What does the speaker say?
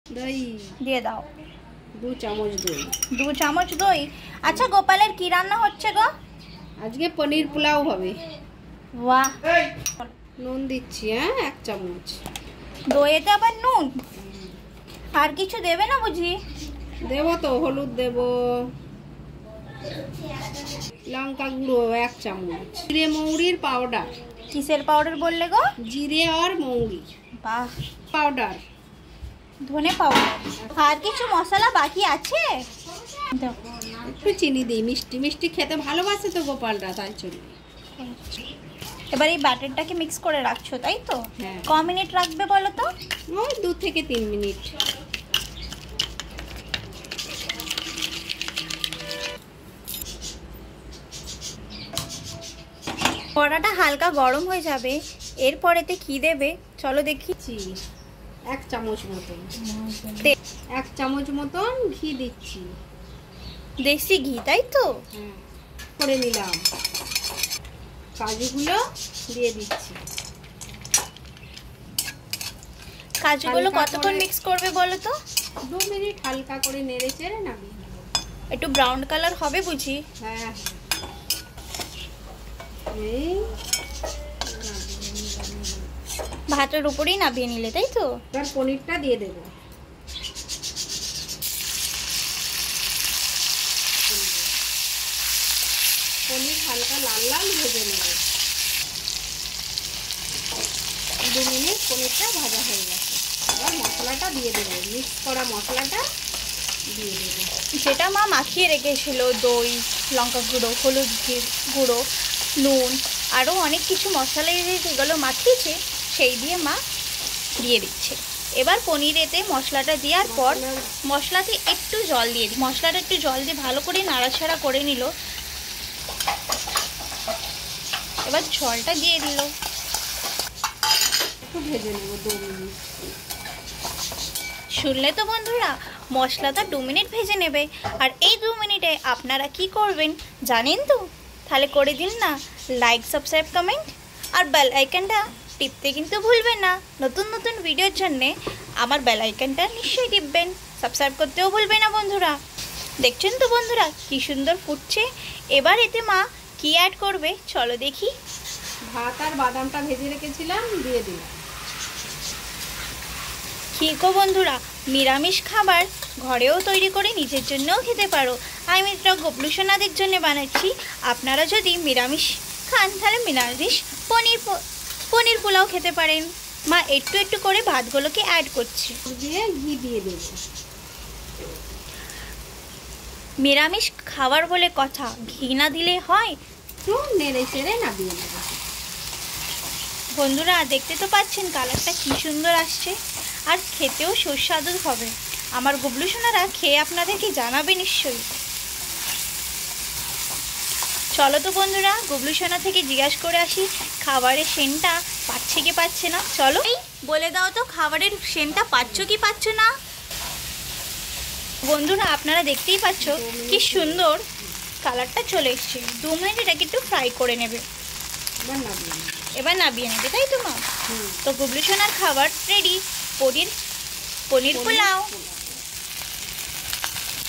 দই দিয়ে দাও। 2 চামচ দই। 2 চামচ দই। আচ্ছা গোপালের কি রান্না হচ্ছে গো? আজকে পনির পোলাও হবে। বাহ। নুন দিচ্ছি, হ্যাঁ 1 চামচ। দইতে আবার নুন? আর কিছু দেবে না বুঝি? দেবো তো, হলুদ দেবো, লঙ্কা গুঁড়ো 1 চামচ, জিরে মৌরির পাউডার। কিসের পাউডার বললে গো? জিরে আর মৌরি বাহ। পাউডার, ধনে পাউডার। আর কিছু মশলা বাকি আছে? দেখো একটু চিনি দিই, মিষ্টি মিষ্টি খেতে ভালোবাসে তো গোপালরা, তাই জন্য। এবার এই ব্যাটারটাকে মিক্স করে রাখছো তাই তো? হ্যাঁ। ক মিনিট রাখবে বলো তো? ওই 2 থেকে 3 মিনিট। কড়াটা হালকা গরম হয়ে যাবে, এরপরেতে কি দেবে চলো দেখি। 1 চামচ মতন, 1 চামচ মতন ঘি দিচ্ছি। দেশি ঘি তাই তো? হ্যাঁ, করে নিলাম। কাজুগুলো দিয়ে দিচ্ছি। কাজুগুলো কতক্ষণ মিক্স করবে বলো তো? 2 মিনিট হালকা করে নেড়ে চেড়ে নামিয়ে নেব। একটু ব্রাউন কালার হবে বুঝি? হ্যাঁ, এই ভাতের উপরেই নামিয়ে নিলে তাই তো? এবার পনিরটা দিয়ে দেব। পনির হালকা লাল লাল ভেজে নেব। 2 মিনিট পনিরটা ভাজা হয়ে গেছে। এবার মশলাটা দিয়ে দেবো, মিক্স করা মশলাটা দিয়ে দেবো। যেটা মা মাখিয়ে রেখেছিল, দই, লঙ্কা গুঁড়ো, হলুদ গুঁড়ো, নুন, আরও অনেক কিছু মশলা যেগুলো মাখিয়েছে সেই দিয়ে মা দিয়ে দিচ্ছে। এবার পনিরেতে মশলাটা দেওয়ার পর মশলাতে একটু জল দিয়ে দিই। মশলাটা একটু জল দিয়ে ভালো করে নাড়াচাড়া করে নিল। এবার জলটা দিয়ে দিল। একটু ভেজে নেব 2 মিনিট। শুনলে তো বন্ধুরা, মশলাটা 2 মিনিট ভেজে নেবে। আর এই 2 মিনিটে আপনারা কি করবেন জানেন তো? তাহলে করে দিন না লাইক, সাবস্ক্রাইব, কমেন্ট আর বেল আইকনটা টিপতে কিন্তু ভুলবেন না। নতুন নতুন ভিডিওর জন্যে আমার বেল আইকনটা নিশ্চয়ই টিপবেন। সাবস্ক্রাইব করতেও ভুলবেন না বন্ধুরা। দেখছেন তো বন্ধুরা কি সুন্দর ফুটছে। এবার এতে মা কি অ্যাড করবে চলো দেখি। ভাত আর বাদামটা ভেজে রেখেছিলাম, দিয়ে দিলাম। কি গো বন্ধুরা, নিরামিষ খাবার ঘরেও তৈরি করে নিজের জন্যও খেতে পারো। আমি এটা গবলু সোনাদের জন্য বানাচ্ছি। আপনারা যদি নিরামিষ খান তাহলে নিরামিষ পনির পোলাও খেতে পারেন। মা একটু একটু করে ভাতগুলোকে অ্যাড করছি। দিয়ে ঘি দিয়ে দেব। নিরামিষ খাবার বলে কথা, ঘি না দিলে হয়? একটু নেড়ে চেড়ে নামিয়ে নেব। বন্ধুরা দেখতে তো পাচ্ছেন কালারটা কি সুন্দর আসছে, আর খেতেও সুস্বাদু হবে। আমার গবলু সোনারা খেয়ে আপনাদেরকে জানাবে নিশ্চয়ই। চলো তো বন্ধুরা গবলু সোনা থেকে জিজ্ঞাসা করে আসি খাবারের সেন্টটা পাচ্ছে কি পাচ্ছে না। চলো বলে দাও তো খাবারের সেন্টটা পাচ্ছ কি পাচ্ছ না। বন্ধুরা আপনারা দেখতেই পাচ্ছ কি সুন্দর কালারটা চলে এসছে। 2 মিনিট এটাকে একটু ফ্রাই করে নেবে। এবার নামিয়ে নেবে তাই তো মা? তো গবলু সোনার খাবার রেডি, পনির পোলাও।